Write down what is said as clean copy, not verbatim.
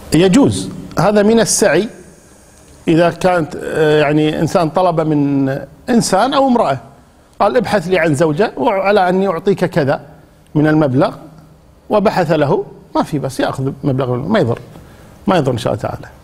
يجوز هذا من السعي إذا كانت يعني إنسان طلب من إنسان أو امرأة قال ابحث لي عن زوجة وعلى أني أعطيك كذا من المبلغ، وبحث له، ما في بس يأخذ مبلغ، ما يضر إن شاء الله تعالى.